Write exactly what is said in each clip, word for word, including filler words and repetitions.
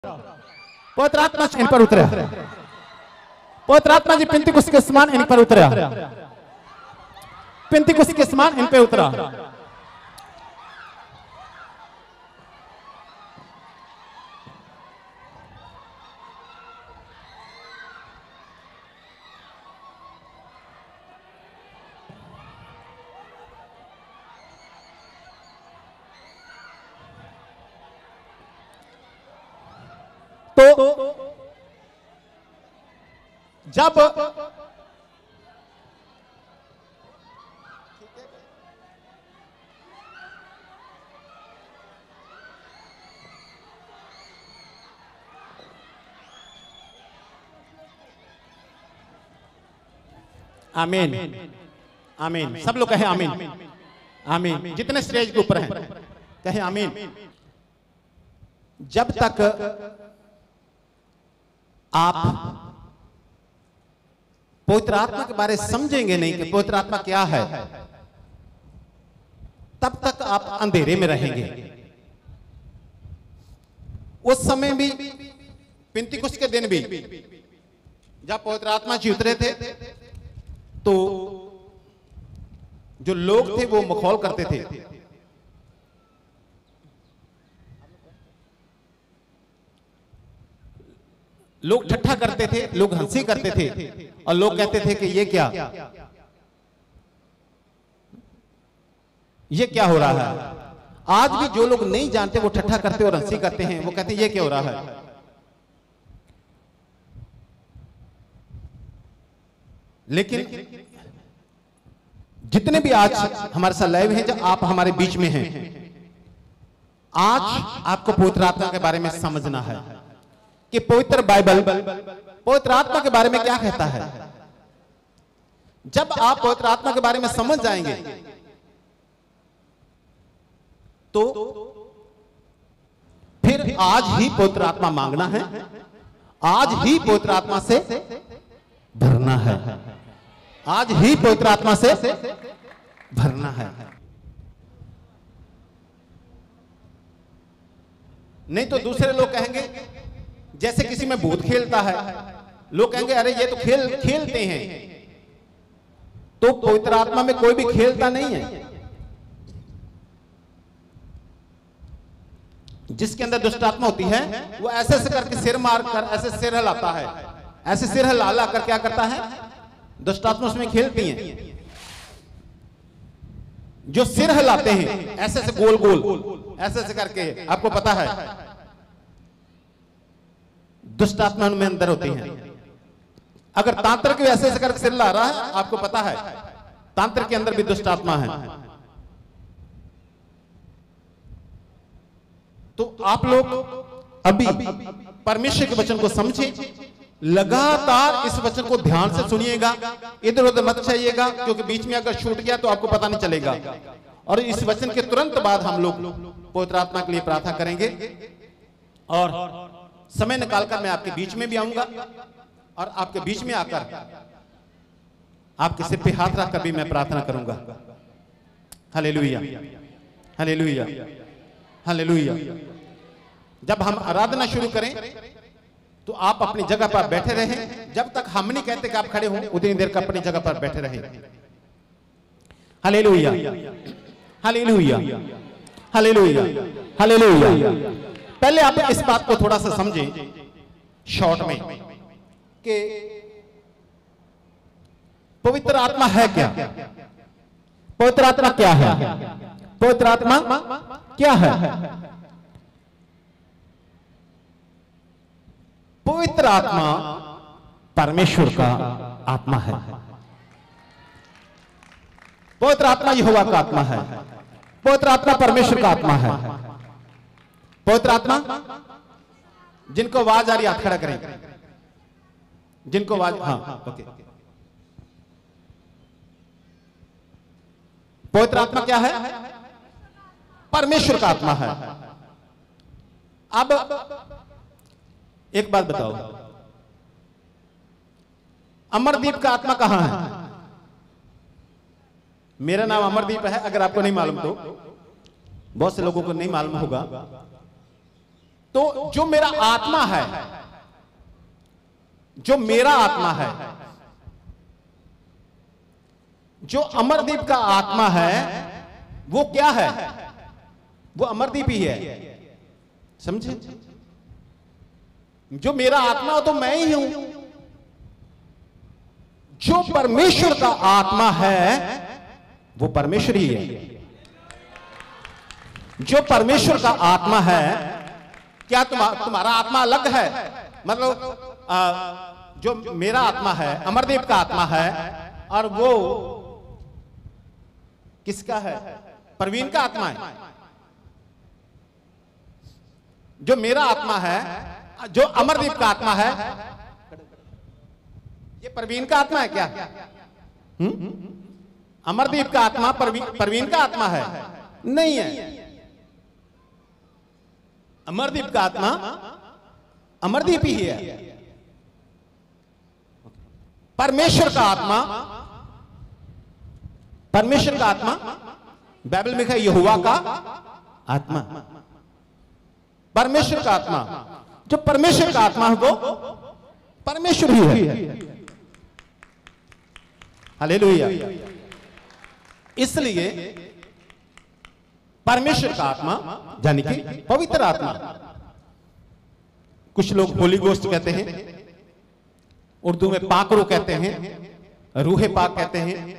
पवित्र आत्मा इन पर उतरा। पवित्र आत्मा जी पिंतीकुस्त के समान इन पर उतरा। पिंतीकुस्त के समान इन पे उतरा। तो जब आमीन आमीन, सब लोग कहें आमीन आमीन, जितने स्टेज के ऊपर हैं कहें आमीन। जब तक आप पवित्र आत्मा के बारे में समझेंगे नहीं कि पवित्र आत्मा क्या है, तब तक आप अंधेरे में रहेंगे। उस समय भी पिंतीकुस्त के दिन भी जब पवित्र आत्मा जी उतरे थे तो जो लोग थे वो मखौल करते थे, लोग ठट्ठा करते थे, लोग हंसी करते थे और लोग कहते थे कि ये क्या ये क्या हो रहा है। आज भी जो लोग नहीं जानते वो ठट्ठा करते और हंसी करते हैं, वो कहते हैं ये क्या हो रहा है। लेकिन जितने भी आज हमारे साथ लाइव हैं, जब आप हमारे बीच में हैं, आज आपको पवित्र आत्मा के बारे में समझना है कि पवित्र बाइबल पवित्र आत्मा के बारे में क्या कहता है। जब आप पवित्र आत्मा के बारे में समझ जाएंगे तो फिर आज ही पवित्र आत्मा मांगना है, आज ही पवित्र आत्मा से भरना है, आज ही पवित्र आत्मा से भरना है। नहीं तो दूसरे लोग कहेंगे, जैसे किसी में भूत खेलता है, लोग कहेंगे अरे ये तो खेल खेलते हैं, तो पवित्र आत्मा में कोई भी खेलता नहीं है। जिसके अंदर दुष्ट आत्मा होती है वो ऐसे ऐसे करके सिर मार कर ऐसे सिर हिलाता है, ऐसे सिर हिला कर क्या करता है, दुष्ट आत्मा उसमें खेलती हैं। जो सिर हिलाते हैं ऐसे ऐसे गोल गोल ऐसे ऐसे करके, आपको पता है दुष्ट आत्मा उनमें अंदर होती है। अगर तांत्र के ऐसे ऐसे करके सिर ला रहा है, आपको पता है तांत्र के अंदर भी दुष्ट आत्मा है। तो आप लोग अभी परमेश्वर के वचन को समझे, लगातार इस वचन को ध्यान से सुनिएगा, इधर उधर मत चाहिएगा, क्योंकि बीच में अगर छूट गया तो आपको पता नहीं चलेगा। और इस वचन के तुरंत बाद हम लोग पवित्र आत्मा के लिए प्रार्थना करेंगे और समय निकालकर मैं आपके बीच में भी आऊंगा और आपके बीच में आकर आपके सिर पे हाथ रखकर भी मैं प्रार्थना करूंगा। Hallelujah hallelujah hallelujah. जब हम आराधना शुरू करें तो आप अपनी जगह पर बैठे रहें, जब तक हम नहीं कहते कि आप खड़े हों उतनी देर का अपनी जगह पर बैठे रहें। Hallelujah hallelujah hallelujah hallelujah. पहले आप इस बात को थोड़ा सा समझें शॉर्ट में कि पवित्र आत्मा है क्या। पवित्र आत्मा क्या है? पवित्र आत्मा क्या है? पवित्र आत्मा परमेश्वर का आत्मा है। पवित्र आत्मा यहोवा का आत्मा है। पवित्र आत्मा परमेश्वर का आत्मा है। पवित्र आत्मा, जिनको आवाज आ रही हाथ खड़ा करें, जिनको आवाज, हाँ ओके। पवित्र आत्मा क्या है? परमेश्वर का आत्मा है। अब एक बात बताओ, अमरदीप का आत्मा कहां है? मेरा नाम अमरदीप है, अगर आपको नहीं मालूम तो, बहुत से लोगों को नहीं मालूम होगा। तो जो मेरा आत्मा है, जो मेरा आत्मा है, जो अमरदीप का आत्मा है, वो क्या है? वो अमरदीप ही है। समझे? जो मेरा आत्मा हो तो मैं ही हूं। जो परमेश्वर का आत्मा है वो परमेश्वर ही है। जो परमेश्वर का आत्मा है, क्या तुम्हारा तुम्हारा आत्मा अलग है? मतलब आ, जो मेरा आत्मा है अमरदीप का आत्मा है, और वो किसका है? प्रवीण का आत्मा है। जो मेरा आत्मा है, जो अमरदीप का आत्मा है, ये प्रवीण का आत्मा है क्या? हुँ? अमरदीप का आत्मा प्रवीण का आत्मा है? नहीं है। अमरदीप का आत्मा अमरदीप ही है। परमेश्वर का आत्मा, परमेश्वर का आत्मा बाइबल में लिखा है यहोवा का आत्मा। परमेश्वर का आत्मा, जो परमेश्वर का आत्मा है वो परमेश्वर ही है। हालेलुया। इसलिए परमेश्वर का आत्मा यानी कि पवित्र आत्मा, कुछ लोग होली गोस्ट कहते हैं, उर्दू में पाकरू कहते हैं, रूहे पाक कहते हैं।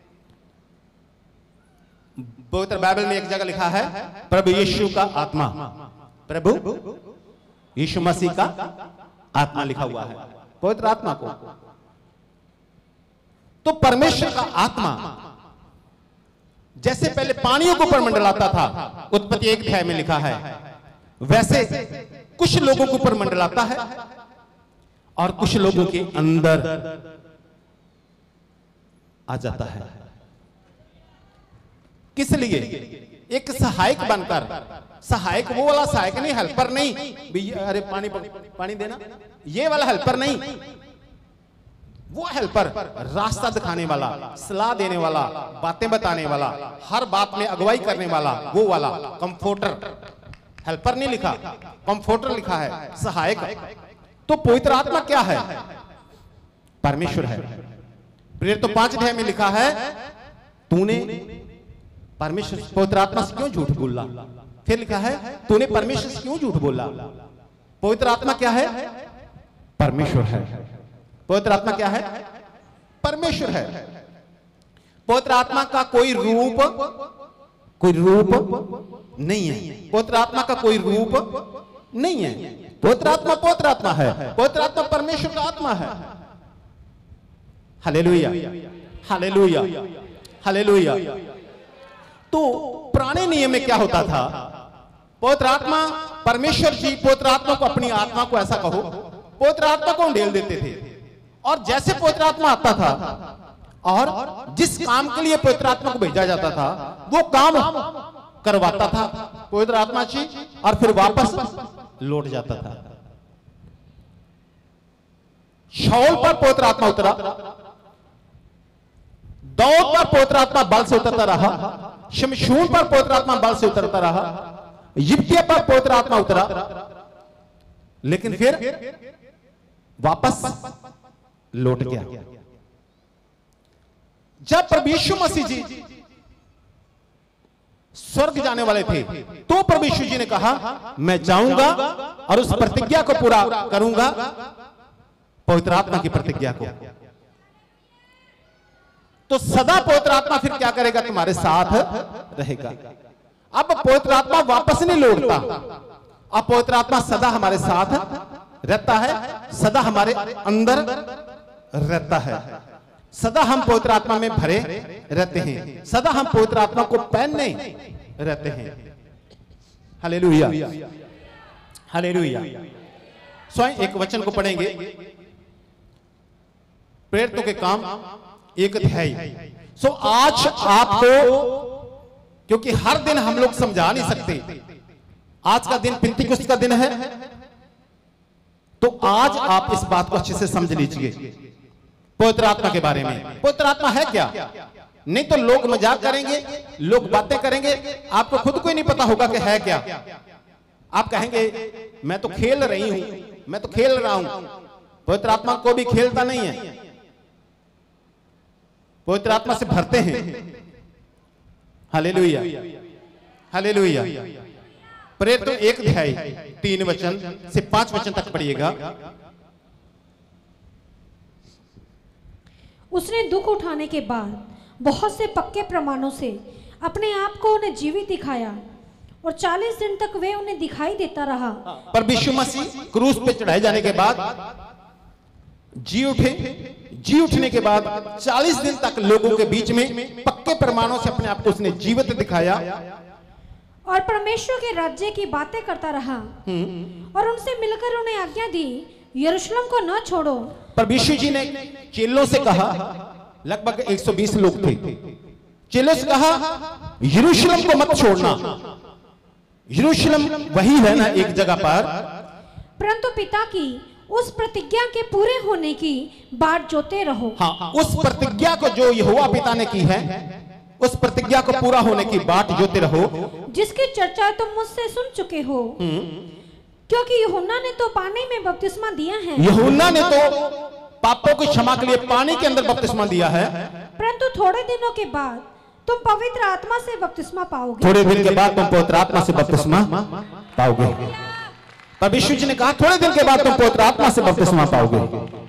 पवित्र बाइबल में एक जगह लिखा है प्रभु यीशु का आत्मा, प्रभु यीशु मसीह का आत्मा लिखा हुआ है पवित्र आत्मा को। तो परमेश्वर का आत्मा जैसे पहले पानियों के ऊपर मंडलाता था, उत्पत्ति एक अध्याय में लिखा है, वैसे कुछ लोगों के ऊपर मंडलाता है और कुछ लोगों के अंदर आ जाता है। किस लिए? एक सहायक बनकर, सहायक वो वाला सहायक नहीं, हेल्पर नहीं, अरे पानी पानी देना, ये वाला हेल्पर नहीं, वो हेल्पर रास्ता दिखाने वाला, सलाह देने वाला, बातें बताने वाला, हर बात में अगुवाई करने वाला, वो वाला कंफोर्टर। हेल्पर नहीं लिखा, कंफोर्टर लिखा है, सहायक। तो पवित्र आत्मा क्या है? परमेश्वर है। प्रेरित तो पांच अध्याय में लिखा है तूने परमेश्वर पवित्र आत्मा से क्यों झूठ बोला? फिर लिखा है तूने परमेश्वर से क्यों झूठ बोला? पवित्र आत्मा क्या है? परमेश्वर है। पवित्र आत्मा क्या है? परमेश्वर है। पवित्र आत्मा का कोई रूप, कोई रूप नहीं है। पवित्र आत्मा का कोई रूप नहीं है। पवित्र आत्मा पवित्र आत्मा है। पवित्र आत्मा परमेश्वर का आत्मा है। Hallelujah, hallelujah, hallelujah. तो पुराने नियम में क्या होता था? पवित्र आत्मा, परमेश्वर जी पवित्र आत्मा को, अपनी आत्मा को ऐसा कहो, पवित्र आत्मा को ढेल देते थे, और जैसे पवित्र आत्मा आता था और जिस काम के लिए पवित्र आत्मा को भेजा जाता था वो काम करवाता था पवित्र आत्मा जी, और फिर वापस लौट जाता था। शाऊल पर पवित्र आत्मा उतरा, दाऊद पर पवित्र आत्मा बल से उतरता रहा, शमशून पर पवित्र आत्मा बल से उतरता रहा, यिप्तिया पर पवित्र आत्मा उतरा, लेकिन फिर वापस लौट गया। जब प्रभु यीशु मसीह जी स्वर्ग जाने वाले थे तो प्रभु यीशु जी ने कहा मैं जाऊंगा और उस प्रतिज्ञा को पूरा करूंगा, पवित्र आत्मा की प्रतिज्ञा को। तो सदा पवित्र आत्मा फिर क्या करेगा? तुम्हारे साथ रहेगा। अब पवित्र आत्मा वापस नहीं लौटता, अब पवित्र आत्मा सदा हमारे साथ रहता है, सदा हमारे अंदर रहता है, सदा हम पवित्र आत्मा में भरे रहते हैं, सदा हम पवित्र आत्मा को पहनने रहते हैं। Hallelujah, hallelujah. स्वयं एक वचन को पढ़ेंगे, प्रेरितों के काम एक अध्याय। सो आज आपको, क्योंकि हर दिन हम लोग समझा नहीं सकते, आज का दिन पिंतीकुस्त का दिन है, तो आज आप इस बात को अच्छे से समझ लीजिए पवित्र आत्मा के बारे में। पवित्र आत्मा है क्या? नहीं तो लोग मजाक करेंगे, लोग बातें करेंगे, आपको खुद को ही नहीं पता होगा कि है क्या। आप कहेंगे मैं तो खेल रही हूं, मैं तो खेल रहा हूं। पवित्र आत्मा को भी खेलता नहीं है, पवित्र आत्मा से भरते हैं। Hallelujah, hallelujah. प्रेरित तो एक अध्याय तीन वचन से पांच वचन तक पढ़िएगा। उसने दुख उठाने के बाद बहुत से पक्के प्रमाणों से अपने आप को उन्हें जीवित दिखाया और चालीस दिन तक वे उन्हें दिखाई देता रहा। पर यीशु मसीह क्रूस पे चढ़ाए जाने के बाद जी उठे, जी उठने के बाद चालीस दिन तक लोगों के बीच में पक्के प्रमाणों से अपने आप को उसने जीवित दिखाया और परमेश्वर के राज्य की बातें करता रहा और उनसे मिलकर उन्हें आज्ञा दी, यरूशलेम को न छोड़ो। पर यीशु जी ने चेलों से कहा, लगभग एक सौ बीस लोग थे, चेलों से कहा यरूशलेम को मत छोड़ना। यरूशलेम वही है ना एक जगह पर, परंतु पिता की उस प्रतिज्ञा के पूरे होने की बाट जोते रहो। हाँ, उस प्रतिज्ञा को जो यहोवा पिता ने की है, उस प्रतिज्ञा को पूरा होने की बाट जोते रहो, जिसकी चर्चा तुम मुझसे सुन चुके हो। क्योंकि यूहन्ना ने तो पानी में बपतिस्मा दिया है, यूहन्ना ने तो पापों की क्षमा के लिए पानी के अंदर बपतिस्मा दिया है, परंतु थोड़े दिनों के बाद तुम पवित्र आत्मा से बपतिस्मा पाओगे। थोड़े दिन के बाद तुम पवित्र आत्मा से बपतिस्मा पाओगे। तब यीशु जी ने कहा थोड़े दिन के बाद तुम पवित्र आत्मा से बपतिस्मा पाओगे।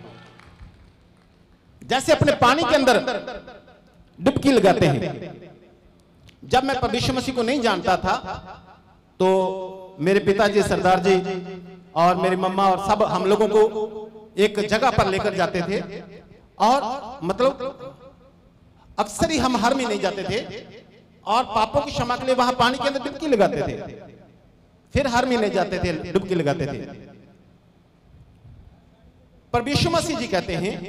जैसे अपने पानी के अंदर डुबकी लगाते हैं। जब मैं यीशु मसीह को नहीं जानता था तो मेरे पिताजी, सरदार जी और मेरी मम्मा और सब हम लोगों को एक जगह पर लेकर जाते थे और मतलब अक्सर ही हम हर में नहीं जाते थे और पापों की क्षमा के लिए वहां पानी के अंदर डुबकी लगाते थे, फिर हर महीने जाते थे, डुबकी लगाते थे। पर यीशु मसीह जी कहते हैं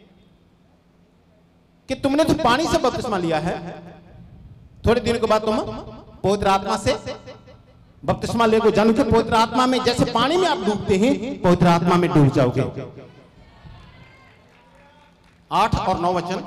कि तुमने तो पानी से बपतिस्मा लिया है, थोड़े दिनों के बाद तुम पवित्र आत्मा से बपतिस्मा लेकर जानो कि पवित्र आत्मा में जैसे पानी में आप डूबते हैं, पवित्र आत्मा में डूब जाओगे। आठ और नौ वचन।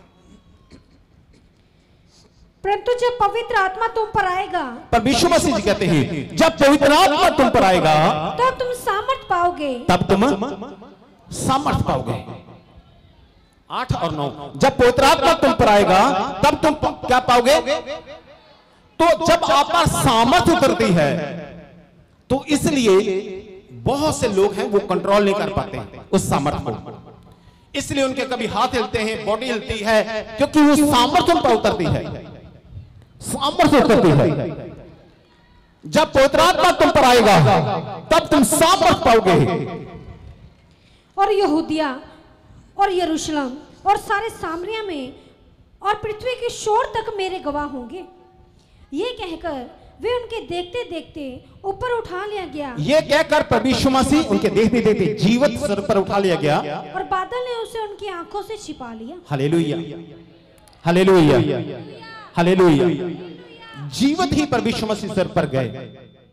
परंतु जब पवित्र आत्मा तुम पर आएगा, पर यीशु मसीह जी कहते हैं जब पवित्र आत्मा तुम पर आएगा तब तुम सामर्थ पाओगे, तब तुम सामर्थ पाओगे। आठ और नौ। जब पवित्र आत्मा तुम पर आएगा तब तुम क्या पाओगे? तो जब आप पर सामर्थ उतरती है तो इसलिए बहुत से लोग हैं वो कंट्रोल नहीं कर पाते उस सामर्थ को, इसलिए उनके कभी हाथ हिलते हैं, बॉडी हिलती है, क्योंकि वो सामर्थ उन पर उतरती है, सामर्थ्य उतरती है। जब पवित्र आत्मा तुम पर आएगा तब तुम सामर्थ पाओगे। और यहूदिया और यरूशलेम और सारे सामरिया में और पृथ्वी के शोर तक मेरे गवाह होंगे। ये कहकर वे उनके देखते देखते ऊपर उठा लिया गया। ये कहकर प्रभु यीशु मसीह उनके देखते देखते जीवित सिर पर उठा लिया गया और बादल ने उसे उनकी आंखों से छिपा लिया। Hallelujah, hallelujah, hallelujah. जीवित ही प्रभु यीशु मसीह सिर पर गए।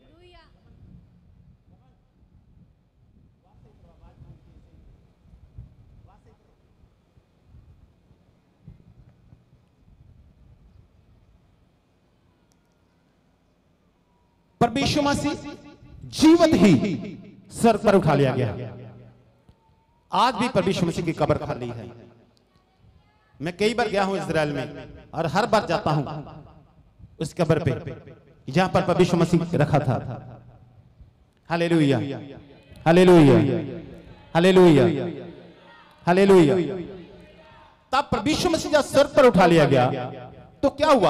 प्रभु यीशु मसीह जीवित ही सर पर उठा लिया गया। आज भी प्रभु यीशु मसीह की कब्र खाली है। मैं कई बार गया हूं इजराइल में और हर बार जाता हूं उस कब्र पे जहां पर प्रभु यीशु मसीह रखा था। Hallelujah, hallelujah, hallelujah, hallelujah. तब प्रभु यीशु मसीह जब सर पर उठा लिया गया तो क्या हुआ?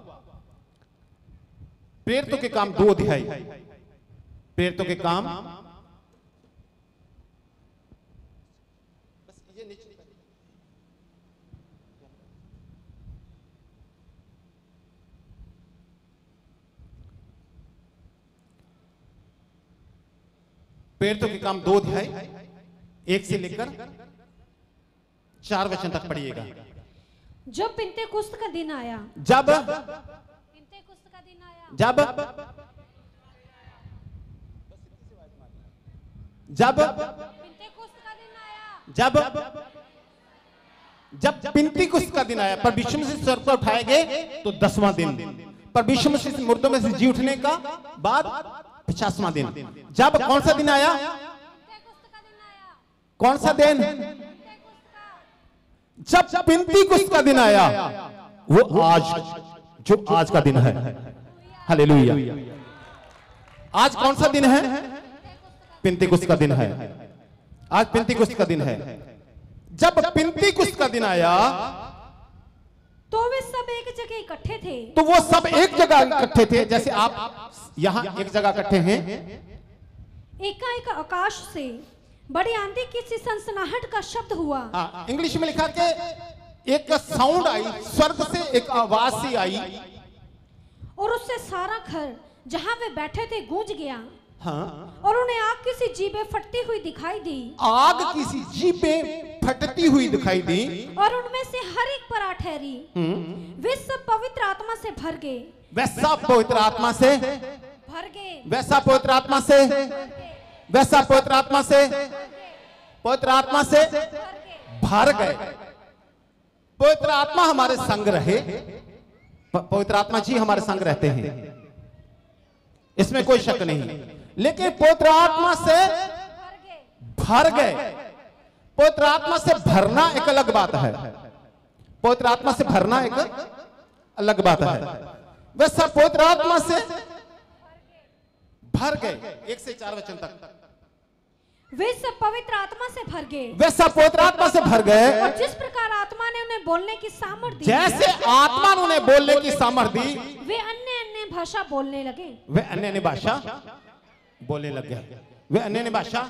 प्रेरितों के काम दो अध्याय, प्रेरितों के काम प्रेरितों के काम दो अध्याय एक से लेकर चार वचन तक पढ़िएगा। जब पिन्तेकुस्त का दिन आया, जब पिन्तेकुस्त का दिन आया, जब जब पिन्तेकुस्त का दिन आया, जब जब पिन्तेकुस्त का दिन आया, पर यीशु मसीह सर पर उठाए गए तो दसवां दिन, पर यीशु मसीह मुर्दों में से जी उठने का बाद पचासवां दिन। जब कौन सा दिन आया? कौन सा दिन? जब पिंतीकुस्त का दिन आया, वो आज, जो आज का दिन है। हालेलुया। आज कौन सा दिन है? पिंतीकुस्त का दिन है। आज पिंतीकुस्त का दिन है। जब पिंतीकुस्त का दिन आया तो वे सब एक जगह इकट्ठे थे। तो वो सब एक जगह इकट्ठे थे, जैसे आप यहां एक जगह इकट्ठे हैं। एकाएक आकाश से बड़ी आंधी की सी सनसनाहट का शब्द हुआ। हाँ, इंग्लिश में लिखा कि एक साउंड आई, स्वर्ग से एक आवाज सी आई, और उससे सारा घर जहां वे बैठे थे गूंज गया। हाँ, और उन्हें आग किसी जीभे फटती हुई दिखाई दी। आग किसी जीभे फटती हुई दिखाई दी, और उनमें से हर एक पर आ ठहरी। वे सब पवित्र आत्मा से भर गए। वैसा पवित्र आत्मा से भर गए। वैसा पवित्र आत्मा से वैसा पवित्र आत्मा से पवित्र आत्मा से भर गए। पवित्र आत्मा हमारे संग रहे। पवित्र आत्मा जी हमारे संग रहते हैं, इसमें कोई शक नहीं। लेकिन पवित्र आत्मा से भर गए। पवित्र आत्मा से भरना एक अलग बात है। पवित्र आत्मा से भरना एक अलग बात है। वैसा पवित्र आत्मा से भर गए। एक से चार वचन तक। वे सब पवित्र आत्मा से भर गए। वैसा पवित्र आत्मा से भर गए। और जिस प्रकार आत्मा ने उन्हें बोलने की सामर्थ्य दी, जैसे आत्मा ने उन्हें बोलने की सामर्थ्य दी, वे अन्य अन्य भाषा बोलने लगे। वे अन्य अन्य भाषा बोलने लग गए। वे अन्य अन्य भाषा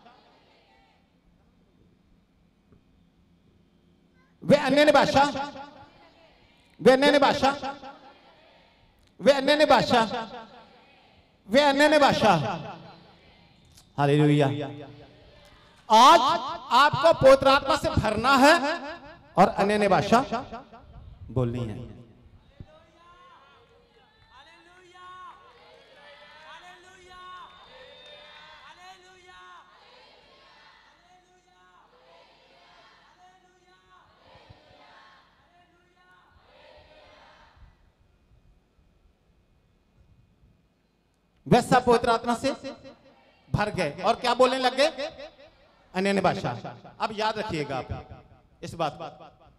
वे अन्य अन्य भाषा वे अन्य अन्य भाषा वे अन्य अन्य भाषा वे अन्य अन्य भाषा। हालेलुया। आज आपको पवित्र आत्मा से भरना है और अन्य अन्य भाषा बोलनी है। वैसा पवित्र आत्मा से भर गए और क्या बोलने लग गए? अन्य अन्य भाषा। अब याद रखिएगा आप इस बात को।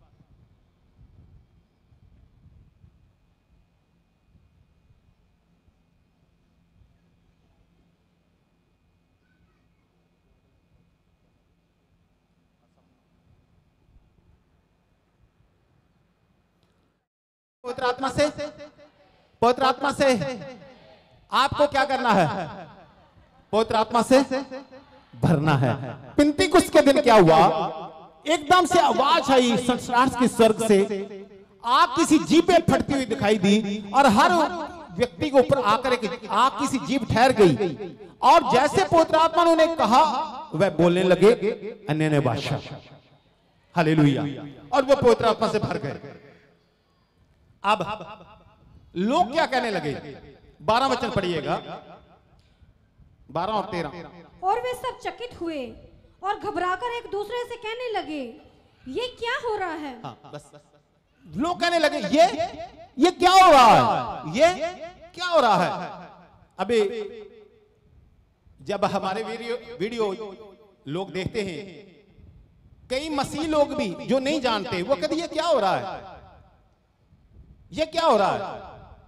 पवित्र आत्मा से पवित्र आत्मा से आपको क्या करना है? पवित्र आत्मा से भरना है। पिंतीकुस्त के दिन क्या हुआ? एकदम से आवाज आई सनसनाहट के स्वर्ग से, आग किसी जीभ पे फटती हुई दिखाई दी, और हर व्यक्ति के ऊपर आकर एक आग किसी जीभ ठहर गई, और जैसे पवित्र आत्मा ने उन्हें कहा वह बोलने लगे अन्य अन्य भाषा। हालेलुया। और वो पवित्र आत्मा से भर गए। अब लोग क्या कहने लगे? बारह वचन पढ़िएगा, बारह और तेरह। और वे सब चकित हुए और घबराकर एक दूसरे से कहने लगे, ये क्या हो रहा है? हाँ, बस, बस। लोग कहने लगे ये ये क्या हो रहा है? ये क्या हो रहा है? अभी जब हमारे वीडियो वीडियो लोग देखते हैं, कई मसीह लोग भी जो नहीं जानते वो कहते ये क्या हो रहा है? ये क्या हो रहा है?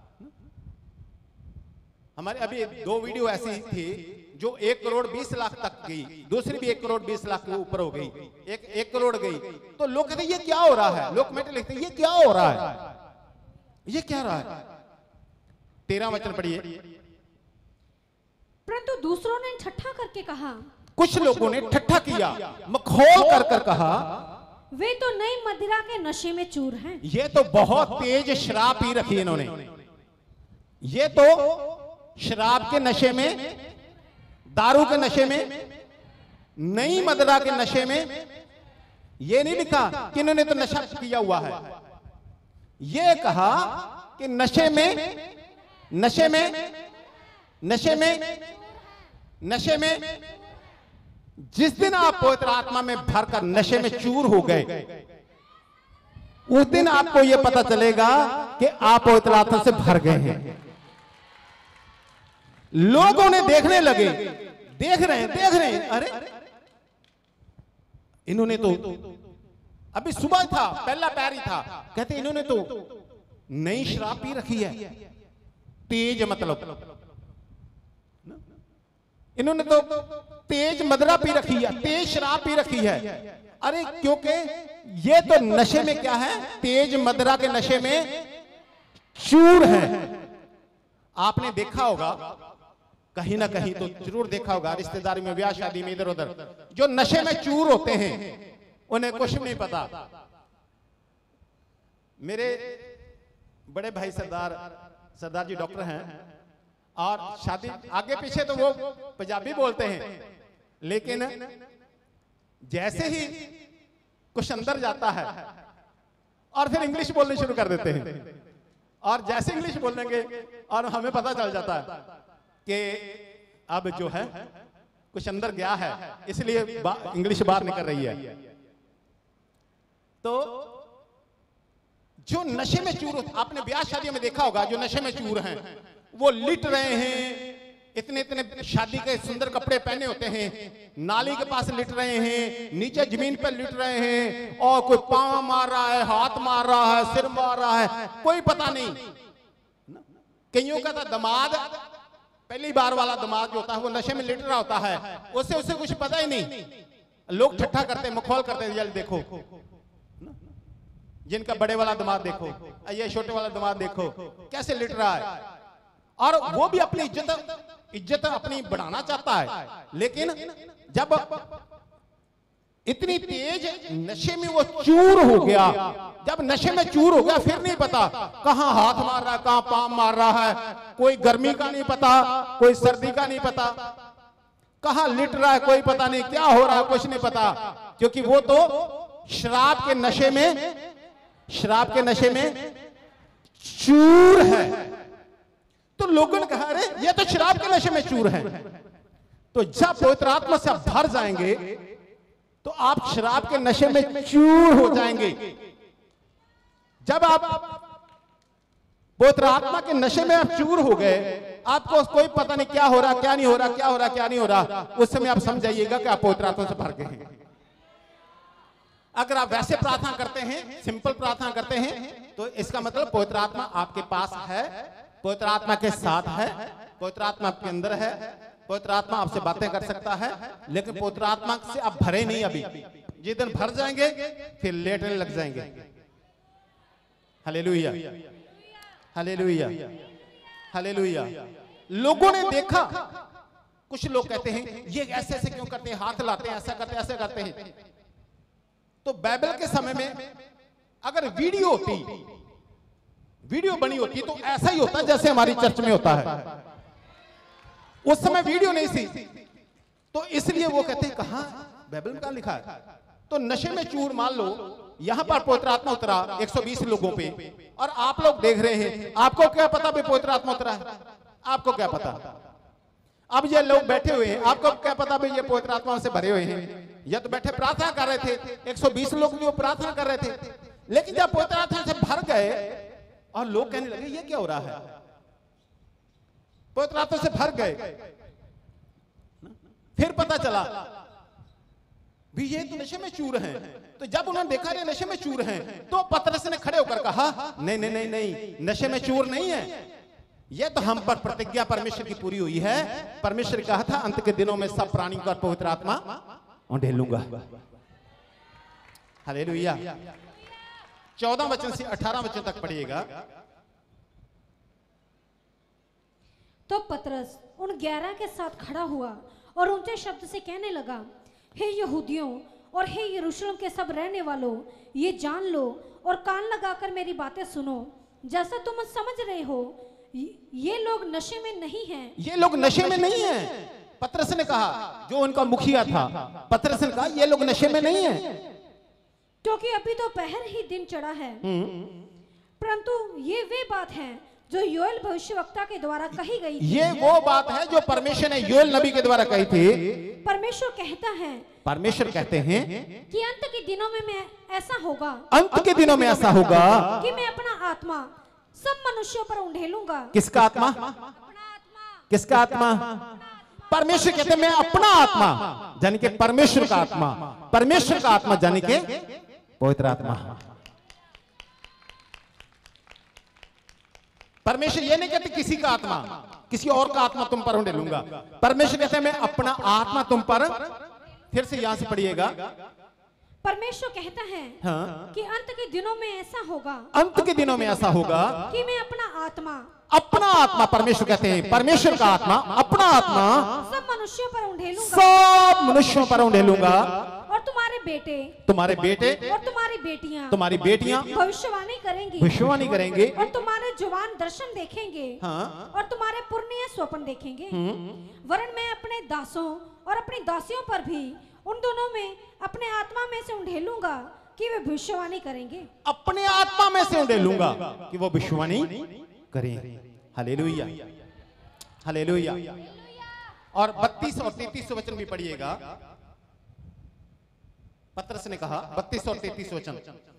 हमारे अभी दो वीडियो ऐसी थी जो एक करोड़ बीस लाख तक गई, दूसरी भी एक करोड़ बीस लाख के ऊपर हो गई, एक एक करोड़ गई। तो लोग कहते ये क्या हो रहा है? लोग कमेंट लिखते ये क्या हो रहा है? ये क्या रहा है? तेरह वचन पढ़िए। परंतु दूसरों ने ठट्ठा करके कहा, कुछ लोगों ने ठट्ठा किया, मखौल कर कर कहा, वे तो नई मदिरा के नशे में चूर हैं। ये तो बहुत तेज शराब पी रखी है इन्होंने। ये तो शराब के नशे में, दारू के नशे में, नई मदिरा के नशे में। ये नहीं लिखा कि इन्होंने तो नशा किया हुआ है, ये कहा कि नशे में नशे में नशे में नशे में जिस दिन आप पवित्र आत्मा में भरकर नशे में चूर हो गए, उस दिन आपको यह पता चलेगा कि आप पवित्र आत्मा से भर गए हैं। लोगों ने देखने लगे, देख रहे हैं देख रहे हैं अरे इन्होंने तो अभी सुबह था, पहला पैर ही था, कहते इन्होंने तो नई शराब पी रखी है, तेज मतलब इन्होंने तो तेज मदरा पी रखी है, तेज शराब पी रखी है। अरे क्योंकि ये तो नशे में क्या है, तेज मदरा के नशे में चूर है। आपने देखा होगा कहीं ना कहीं तो जरूर देखा होगा, रिश्तेदारी में, ब्याह शादी में, इधर उधर जो नशे में चूर होते हैं उन्हें कुछ नहीं पता। मेरे बड़े भाई सरदार सरदार जी डॉक्टर हैं और शादी आगे पीछे तो वो पंजाबी बोलते हैं, लेकिन जैसे ही कुछ अंदर जाता है और फिर इंग्लिश बोलने शुरू कर देते हैं, और जैसे इंग्लिश बोलेंगे और हमें पता चल जाता है कि अब जो है कुछ अंदर गया है, इसलिए इंग्लिश बाहर निकल रही है। तो जो नशे में चूर, आपने ब्याह शादियों में देखा होगा, जो नशे में चूर हैं वो लिट रहे हैं, इतने इतने शादी के सुंदर कपड़े पहने होते हैं, नाली के पास लिट रहे हैं, नीचे जमीन पर लिट रहे हैं, और कोई पांव मार रहा है, हाथ मार रहा है, सिर मार रहा है, कोई पता नहीं। कईयों का तो दामाद, पहली बार वाला दामाद जो होता है वो नशे में लिट रहा होता है, उससे उससे कुछ पता ही नहीं। लोग ठट्ठा करते, मखौल करते हैं, देखो जिनका बड़े वाला दामाद देखो, ये छोटे वाला दामाद देखो कैसे लिट रहा है, और वो भी अपनी इज्जत इज्जत अपनी बढ़ाना चाहता है। लेकिन जब इतनी तेज नशे में वो चूर हो गया, जब नशे में चूर हो गया फिर नहीं पता कहां हाथ मार रहा है, कहां पांव मार रहा है, कोई गर्मी का नहीं पता, कोई सर्दी का नहीं पता, कहां लिट रहा है कोई पता नहीं, क्या हो रहा है कुछ नहीं पता, क्योंकि वो तो शराब के नशे में शराब के नशे में चूर है। तो लोगों ने कहा अरे ये तो शराब के नशे में चूर है। तो जब पवित्र आत्मा से आप भर जाएंगे तो आप शराब के नशे में चूर हो जाएंगे। जब आप पवित्र आत्मा के नशे में आप चूर हो गए, आपको कोई पता नहीं क्या हो रहा, क्या नहीं हो रहा, क्या हो रहा, क्या नहीं हो रहा, उस समय आप समझ जाइएगा कि आप पवित्र आत्मा से भर गए हैं। अगर आप वैसे प्रार्थना करते हैं, सिंपल प्रार्थना करते हैं, तो इसका मतलब पवित्र आत्मा आपके पास है, पवित्र आत्मा के साथ है, पवित्र आत्मा आपके अंदर है, पवित्र आत्मा आपसे बातें कर सकता है, लेकिन पवित्र आत्मा से आप भरे नहीं। अभी जिस दिन भर जाएंगे फिर लेटने लग जाएंगे। Hallelujah, hallelujah, hallelujah. लोगों ने देखा, कुछ लोग कहते हैं ये ऐसे ऐसे क्यों करते हैं, हाथ लाते हैं, ऐसा करते हैं, ऐसा करते हैं। तो बाइबल के समय में अगर वीडियो होती, वीडियो बनी होती तो ऐसा ही होता जैसे हमारी चर्च में होता है। उस समय वीडियो नहीं थी, तो इसलिए वो कहते हैं कहां बाइबल में कहां लिखा है। तो नशे में चूर, मान लो यहां पर पवित्र आत्मा उतरा एक सौ बीस लोगों पे, और आप लोग देख रहे हैं, आपको क्या पता भी पवित्र आत्मा उतरा है? आपको क्या पता? अब ये लोग बैठे हुए हैं, आपको क्या पता भी ये पवित्र आत्मा से भरे हुए हैं? ये तो बैठे प्रार्थना कर रहे थे, एक सौ बीस लोग भी वो प्रार्थना कर रहे थे, लेकिन जब पवित्र आत्मा से भर गए और लोग कहने लगे ये क्या हो रहा है, पवित्र आत्मा से भर गए, फिर पता चला भी ये तो नशे में चूर हैं। तो जब उन्होंने देखा ये नशे में चूर हैं, तो पतरस ने खड़े होकर कहा नहीं नहीं नहीं नहीं, नशे में चूर नहीं है, ये तो हम पर प्रतिज्ञा परमेश्वर की पूरी हुई है। परमेश्वर ने कहा था अंत के दिनों में सब प्राणियों का पवित्र आत्मा ढेलूंगा। हालेलुया। चौदह वचन से अठारह वचन तक पढ़िएगा। तो पतरस उन ग्यारह के साथ खड़ा हुआ और ऊंचे शब्द से कहने लगा, हे यहूदियों और हे यरूशलेम के सब रहने वालों, ये जान लो और कान लगाकर मेरी बातें सुनो। जैसा तुम समझ रहे हो, ये लोग नशे में नहीं हैं। ये लोग नशे में नहीं हैं। पतरस ने कहा, जो उनका मुखिया था, पतरस ने कहा ये लोग नशे में नहीं हैं, क्योंकि अभी तो पहर ही दिन चढ़ा है। परंतु ये वे बात है जो योएल भविष्यवक्ता के द्वारा कही गई थी। ये वो बात है जो परमेश्वर ने योएल नबी के द्वारा कही थी। परमेश्वर कहता है, परमेश्वर कहते हैं कि अंत के दिनों में मैं ऐसा होगा, अंत के दिनों में ऐसा होगा कि मैं अपना आत्मा सब मनुष्यों पर उंडेलूंगा। किसका आत्मा? अपना आत्मा। किसका आत्मा? परमेश्वर कहते हैं मैं अपना आत्मा, यानी कि परमेश्वर का आत्मा, परमेश्वर का आत्मा यानी कि पवित्र आत्मा। परमेश्वर ये नहीं कहते किसी का आत्मा, किसी और का आत्मा तुम पर ढेलूंगा। परमेश्वर कहते हैं मैं अपना आत्मा तुम पर, फिर से यहां से पढ़िएगा। परमेश्वर कहता है हाँ। कि अंत के दिनों में ऐसा होगा, अंत के दिनों में ऐसा होगा कि मैं अपना आत्मा, अपना आत्मा, परमेश्वर कहते हैं परमेश्वर का आत्मा, अपना आत्मा सब मनुष्यों पर उंडेलूंगा, सब मनुष्यों पर उंडेलूंगा, और तुम्हारे बेटे, तुम्हारे बेटे और तुम्हारी बेटियां, तुम्हारी बेटियां भविष्यवाणी करेंगी, भविष्यवाणी करेंगे, और तुम्हारे जवान दर्शन देखेंगे, हाँ। और तुम्हारे पुण्य स्वप्न देखेंगे। वरन मैं अपने दासों और अपनी दासियों पर भी उन दोनों में अपने आत्मा में से उंडेलूंगा कि वे भविष्यवाणी करेंगे। अपने आत्मा में से उंडेलूंगा कि वो भविष्यवाणी करें। Hallelujah, hallelujah. और बत्तीस और तैतीस वचन भी पढ़िएगा। पतरस ने कहा बत्तीस और तैतीस वचन,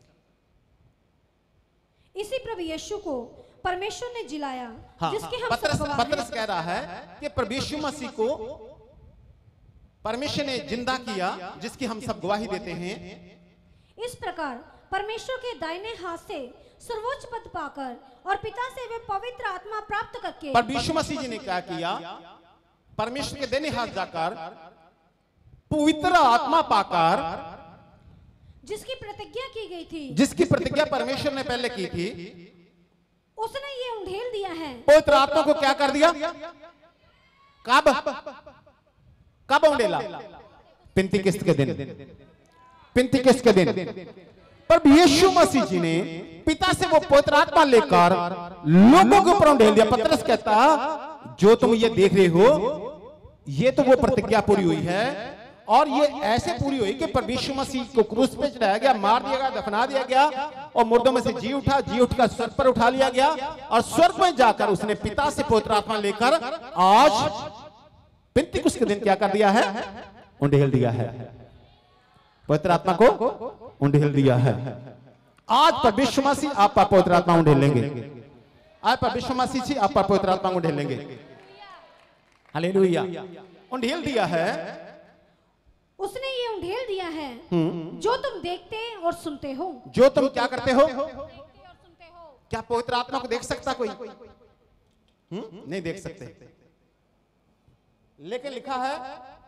इसी प्रभु यीशु को परमेश्वर ने जिलाया, हाँ, जिसके हम पतरस सब गवाह हैं। पतरस कह रहा है कि प्रभु यीशु मसीह को परमेश्वर ने जिंदा किया, जिसकी हम सब गवाही देते हैं। इस प्रकार परमेश्वर के दाहिने हाथ से सर्वोच्च पद पाकर और पिता से वे पवित्र आत्मा प्राप्त करके, पर यीशु मसीह जी ने क्या किया? परमेश्वर के दाहिने हाथ जाकर पवित्र आत्मा पाकर, जिसकी प्रतिज्ञा की गई थी, जिसकी प्रतिज्ञा परमेश्वर ने पहले की थी, उसने ये उंडेल दिया है। पवित्र आत्मा को क्या कर दिया? कब कब उंडेला? पिंतीकिस्त के दिन, पिंतीकिस्त के दिन। पर यीशु मसीह जी ने पिता से वो पवित्र आत्मा लेकर लोगों के ऊपर उंडेल दिया। पतरस कहता जो तुम ये देख रहे हो, ये तो वो प्रतिज्ञा पूरी हुई है, और ये ऐसे पूरी हुई कि प्रभु यीशु मसीह को क्रूस पे चढ़ाया गया, मार दिया गया, दफना दिया गया, और मुर्दों में से जी उठा, जी उठकर स्वर्ग पर उठा लिया गया, और स्वर्ग में जाकर उसने पिता से पवित्र आत्मा लेकर आज पिंतीकुस्त के दिन क्या कर दिया है? उंडेल दिया है। पवित्र आत्मा को उंडेल दिया है। आज प्रभु यीशु मसीह आप पर पवित्र आत्मा उंडेल लेंगे। आज प्रभु यीशु मसीह जी आप पर पवित्र आत्मा उंडेल लेंगे। हालेलुया। उंडेल दिया है, उसने ये उंडेल दिया है जो तुम देखते और सुनते हो। जो तुम क्या करते हो? देखते और सुनते हो। क्या पवित्र आत्मा को देख सकता कोई? हुँ? नहीं देख सकते। लेकिन लिखा है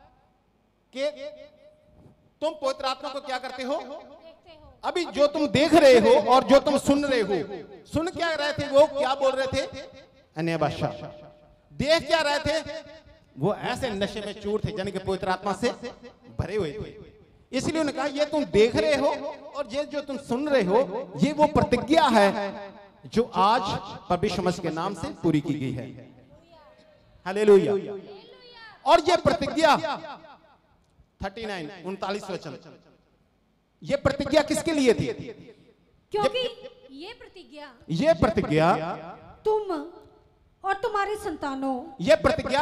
कि तुम पवित्र आत्मा को क्या करते हो? अभी जो तुम देख रहे हो और जो तुम सुन रहे हो, सुन क्या रहे थे? वो क्या बोल रहे थे? अन्य भाषा। देख क्या रहे थे? वो ऐसे नशे में चूर थे, यानी कि पवित्र आत्मा से भरे हुए थे। इसलिए उन्होंने कहा ये तुम देख रहे हो और ये जो तुम सुन रहे हो, ये वो प्रतिज्ञा है जो आज प्रभु यीशु मसीह के नाम से पूरी की गई है। हालेलुया। और ये प्रतिज्ञा उनतालीस उनतालीस वचन, ये प्रतिज्ञा किसके लिए थी? क्योंकि ये प्रतिज्ञा ये प्रतिज्ञा तुम और तुम्हारी संतानों, ये प्रतिज्ञा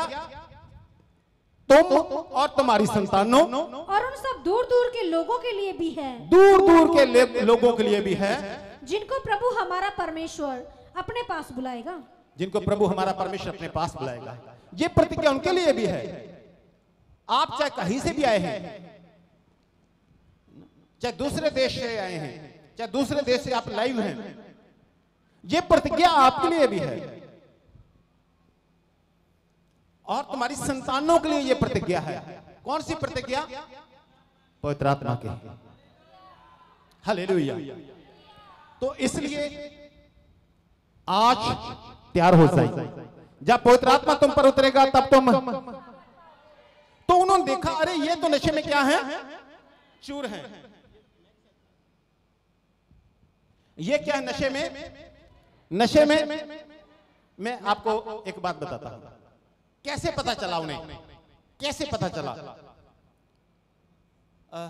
तुम और तुम्हारी संतानों और उन सब दूर दूर के लोगों के लिए भी है, दूर दूर के ले- लोगों के लिए भी है, जिनको प्रभु हमारा परमेश्वर अपने पास बुलाएगा। जिनको प्रभु हमारा परमेश्वर अपने पास बुलाएगा। ये प्रतिज्ञा उनके लिए भी है। आप चाहे कहीं से भी आए हैं, चाहे दूसरे देश से आए हैं, चाहे दूसरे देश से आप लाइव हैं, ये प्रतिज्ञा आपके लिए भी है और तुम्हारी संतानों के लिए ये प्रतिज्ञा है। कौन सी प्रतिज्ञा? पवित्र आत्मा की। हालेलुया। तो इसलिए आज तैयार हो जाए। जब पवित्र आत्मा तुम पर उतरेगा तब तुम, तो उन्होंने देखा अरे ये तो नशे में क्या है? चूर हैं। ये क्या है नशे में? नशे में मैं आपको एक बात बताता हूं। कैसे पता चला उन्हें? कैसे पता चला? आ,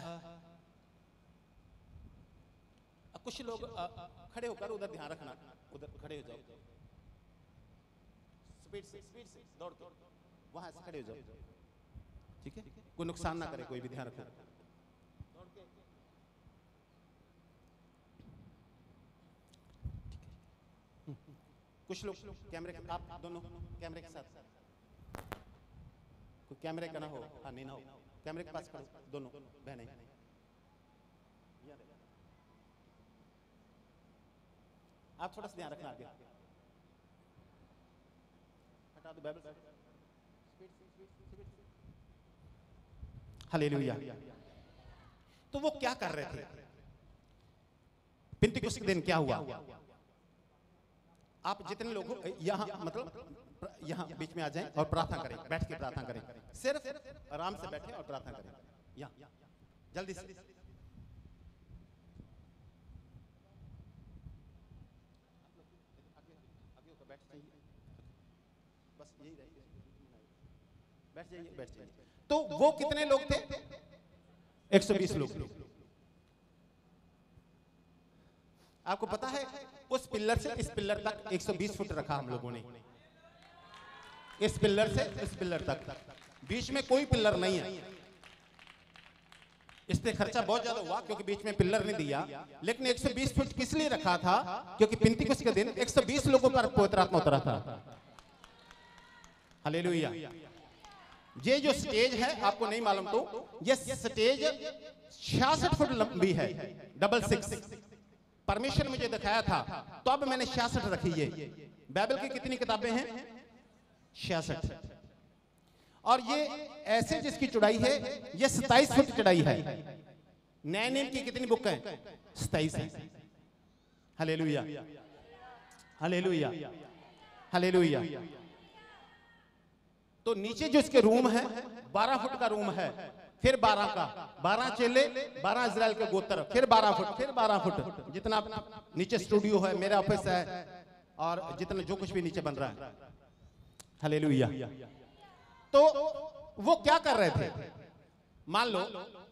कुछ लोग आ, खड़े होकर उधर ध्यान रखना, उधर खड़े हो जाओ, स्पीड से स्पीड से दौड़ दौड़ वहां से खड़े हो जाओ, ठीक है? कोई नुकसान ना करे, कोई भी ध्यान रखो। कुछ लोग कैमरे के, आप दोनों कैमरे के साथ कोई कैमरे का ना हो, हाँ नहीं ना हो, कैमरे के पास खड़ो दोनों बहनें। आप थोड़ा सा ध्यान रखना, आगे हटा दो बाइबल। हालेलुया। तो वो क्या कर रहे थे? पिंतीकुस्त के दिन क्या हुआ? आप जितने लोग यहाँ मतलब यहाँ बीच में आ जाएं और प्रार्थना करें, बैठ के प्रार्थना करें, सिर्फ आराम से बैठे और प्रार्थना करें। यहाँ जल्दी से बस यही रहे, बैठ जाइए बैठ जाइए। तो वो कितने लोग थे? एक सौ बीस लोग थे। आपको पता है उस पिलर से इस पिलर तक एक सौ बीस फुट रखा हम लोगों ने, इस पिलर से इस पिलर तक, बीच में कोई पिलर नहीं है। इससे खर्चा बहुत ज्यादा हुआ क्योंकि बीच में पिलर नहीं दिया, लेकिन एक सौ बीस फुट किस लिए रखा था? क्योंकि पिंतीकुस्त के दिन एक सौ बीस लोगों पर पवित्र आत्मा उतरा था। हालेलुया। ये जो स्टेज है आपको नहीं मालूम तो ये स्टेज छियासठ फुट लंबी है, डबल सिक्स। परमेश्वर मुझे दिखाया था तो अब मैंने छियासठ रखी है। बाइबल की कितनी किताबें हैं? छियासठ। और ये ऐसे जिसकी चौड़ाई है ये सताइस फुट चौड़ाई है। नए नियम की कितनी बुक है? सताइस है। Hallelujah hallelujah hallelujah. तो नीचे जो इसके रूम है बारह फुट का रूम है, फिर बारह का, बारह चेले, बारह इजराइल के गोत्र, फिर बारह फुट, फिर बारह फुट, जितना नीचे स्टूडियो है, मेरा ऑफिस है और जितना जो कुछ भी नीचे बन रहा है। हालेलुया। तो वो क्या कर रहे थे? मान लो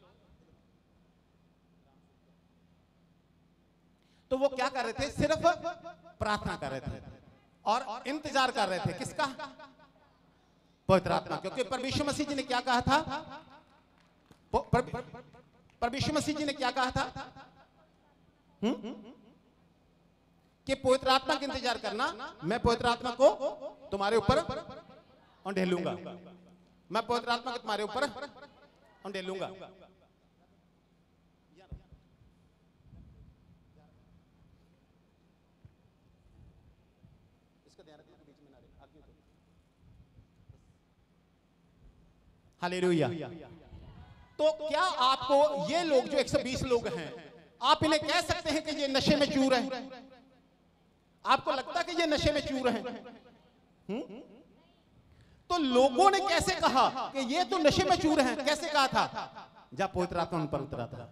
तो वो क्या कर रहे थे? सिर्फ प्रार्थना कर रहे थे और इंतजार कर रहे थे किसका? पवित्र आत्मा। क्योंकि परमेश्वर मसीह जी ने क्या कहा था? परमेश्वर मसीह जी ने क्या कहा था? हम्म कि पवित्र आत्मा का इंतजार करना, मैं पवित्र आत्मा को तुम्हारे ऊपर ढेलूंगा, मैं पवित्र आत्मा को तुम्हारे ऊपर ढेलूंगा। इसका ध्यान रखना बीच में ना रहे, आगे तो। हालेलुया। तो क्या आपको ये लोग जो एक सौ बीस लोग हैं, आप इन्हें कह सकते हैं कि ये नशे में चूर हैं? आपको लगता है कि ये नशे में चूर हैं? हुँ? तो लोगों ने कैसे कहा कि ये तो नशे में चूर हैं? कैसे कहा था? जब पवित्र आत्मा उन पर उतरा था।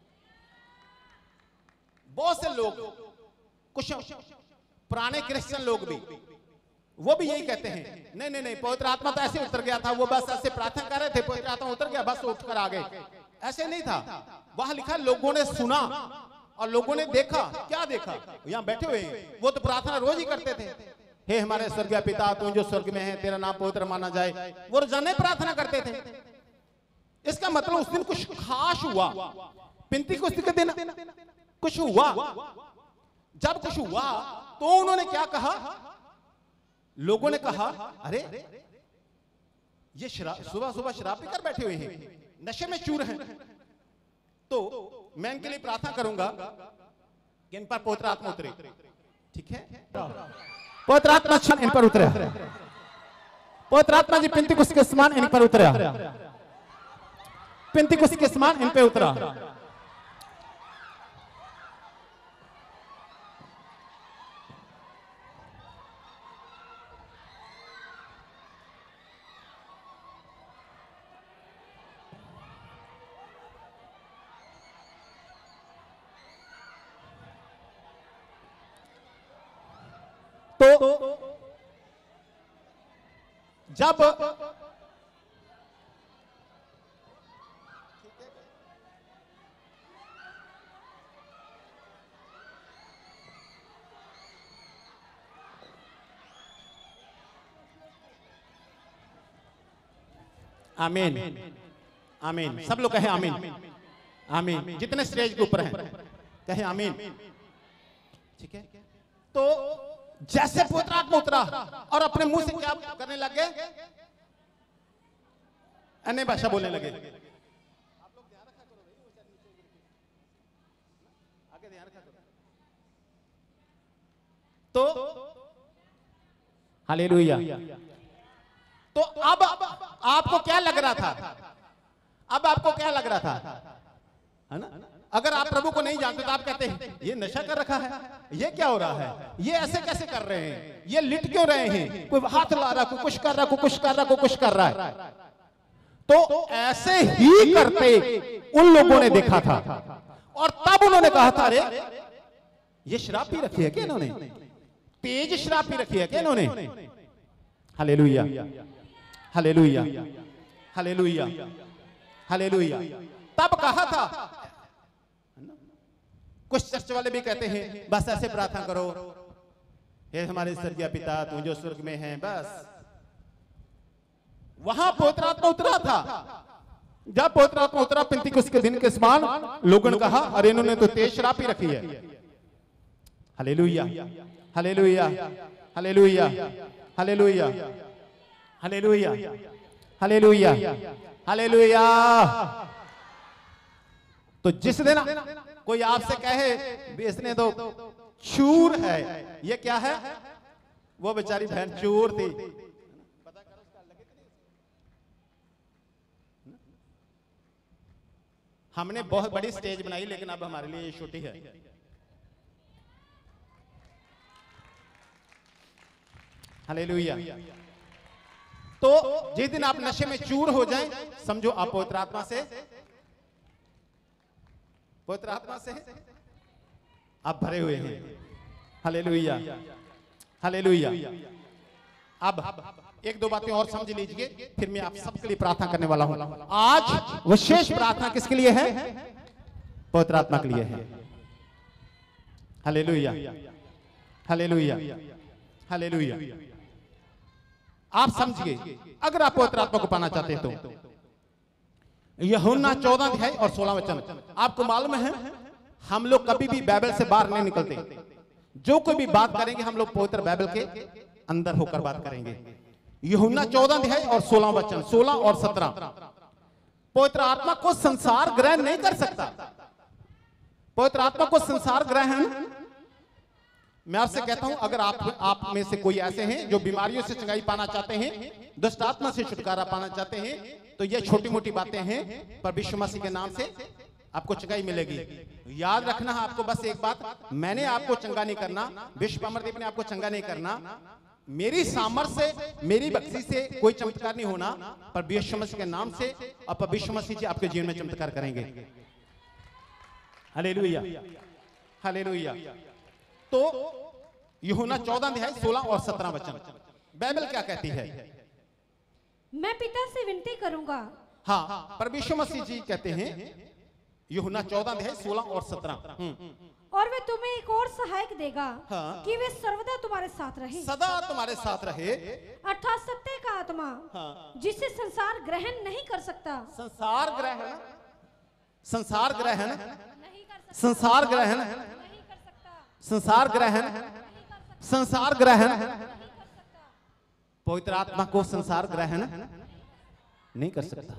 बहुत से लोग, कुछ पुराने क्रिश्चियन लोग भी, वो भी यही कहते हैं, नहीं नहीं नहीं पवित्र आत्मा तो ऐसे उतर गया था, वो बस ऐसे प्रार्थना कर रहे थे, पवित्र आत्मा उतर गया, बस उठकर आ गए। ऐसे नहीं था। वहां लिखा लोगों ने सुना और लोगों ने देखा। क्या देखा? यहाँ बैठे हुए हैं, वो तो प्रार्थना रोज ही करते थे, हे हमारे स्वर्गीय पिता तू जो स्वर्ग में है तेरा नाम पवित्र माना जाए। वो रोजाना प्रार्थना करते थे। इसका मतलब उस दिन कुछ खास हुआ, पिंतीकुस्त के दिन कुछ हुआ। जब कुछ हुआ तो उन्होंने क्या कहा? लोगों ने कहा अरे ये शराब, सुबह सुबह शराब पीकर बैठे हुए हैं, नशे में चूर हैं। तो मैं इनके लिए प्रार्थना करूंगा कि इन पर पवित्र आत्मा उतरे। ठीक है, पवित्र आत्मा इन पर उतरे, पवित्र आत्मा जी पिंतीकुस्त के समान इन पर उतरा, पिंतीकुस्त के समान इन पे उतरा। तो जब आमीन आमीन, सब लोग कहे आमीन आमीन, जितने स्टेज के ऊपर हैं कहे आमीन। ठीक है, तो जैसे पवित्र आत्मा उतरा और अपने मुंह से क्या करने लगे? अन्य भाषा बोलने लगे। तो हालेलुया। तो अब आपको क्या लग रहा था? अब आपको क्या लग रहा था, है ना? अगर आप प्रभु को नहीं जानते तो आप कहते हैं ये नशा कर रखा है, ये क्या हो रहा है, ये ऐसे कैसे कर रहे हैं, ये लिट क्यों रहे हैं, कोई हाथ ला रहा, कोई कुछ कर रहा, कोई कुछ कर रहा, कोई कुछ कर रहा है। तो ऐसे ही करते उन लोगों ने देखा था और तब उन्होंने कहा था, अरे ये शराब पी रखी है क्या इन्होंने, तेज शराब पी रखी है क्या इन्होंने। Hallelujah, hallelujah, hallelujah, hallelujah. तब कहा था। कुछ चर्च वाले भी कहते हैं बस ऐसे प्रार्थना करो, हे हमारे स्वर्गीय पिता तू जो स्वर्ग में है, बस। वहां पवित्र आत्मा उतरा था। जब पवित्र आत्मा उतरा पेंतिकुस्त के दिन के समान, लोगों ने कहा अरे इन्होंने तो तेज शराब पी रखी है। Hallelujah, hallelujah, hallelujah, hallelujah, hallelujah, hallelujah, hallelujah. तो जिस दिन कोई आपसे कहे बेचने दो, चूर है, ये क्या है, वो बेचारी बहन चूर थी। हमने बहुत बड़ी स्टेज बनाई लेकिन अब हमारे लिए ये छोटी है। हालेलुया। तो जिस दिन आप नशे में चूर हो जाएं, समझो आप पवित्र आत्मा से पवित्र आत्मा से आप भरे हुए हैं। Hallelujah, hallelujah. अब एक दो बातें और समझ लीजिए, फिर मैं आप सबके लिए प्रार्थना करने वाला हूं। आज विशेष प्रार्थना किसके लिए है? पवित्र आत्मा के लिए है। Hallelujah, hallelujah, hallelujah. आप समझिए, अगर आप पवित्र आत्मा को पाना चाहते हैं तो यूहन्ना चौदह अध्याय और सोलह वचन। आपको मालूम है हम लोग कभी भी बाइबल से बाहर नहीं निकलते। जो कोई भी बात करेंगे हम लोग पवित्र बाइबल के अंदर होकर बात करेंगे। यूहन्ना चौदह अध्याय और सोलह वचन, सोलह और सत्रह। पवित्र आत्मा को संसार ग्रहण नहीं कर सकता। पवित्र आत्मा को संसार ग्रहण, मैं आपसे कहता हूं, अगर आप आप में से कोई ऐसे हैं जो बीमारियों से चंगाई पाना चाहते हैं, दुष्ट आत्मा से छुटकारा पाना चाहते हैं, तो ये छोटी मोटी बातें हैं, पर विश्व मसीह के नाम से आपको चंगाई मिलेगी। याद रखना है आपको बस एक बात, मैंने आपको चंगा नहीं करना, विश्व अमरदीप ने आपको चंगा नहीं करना, मेरी सामर्थ्य से, मेरी बख्शी से कोई चमत्कार नहीं होना, पर विश्व मसीह के नाम से और विश्व मसीह जी आपके जीवन में चमत्कार करेंगे। Hallelujah, hallelujah. तो यूहन्ना चौदह अध्याय सोलह और सत्रह वचन, बाइबल क्या कहती है? मैं पिता से विनती करूंगा। हाँ, पर विश्व मसीह जी कहते हैं यूहन्ना चौदह अध्याय सोलह और सत्रह, और वे तुम्हें एक और सहायक देगा, हाँ, कि वे सर्वदा तुम्हारे साथ रहे, सदा तुम्हारे साथ रहे, अर्थात सत्य का आत्मा, हाँ, जिसे संसार ग्रहण नहीं कर सकता। संसार ग्रहण, संसार ग्रहण नहीं कर सकता, संसार ग्रहण, नहीं कर सकता, संसार ग्रहण, संसार ग्रहण। पवित्र आत्मा को संसार ग्रहण नहीं कर सकता।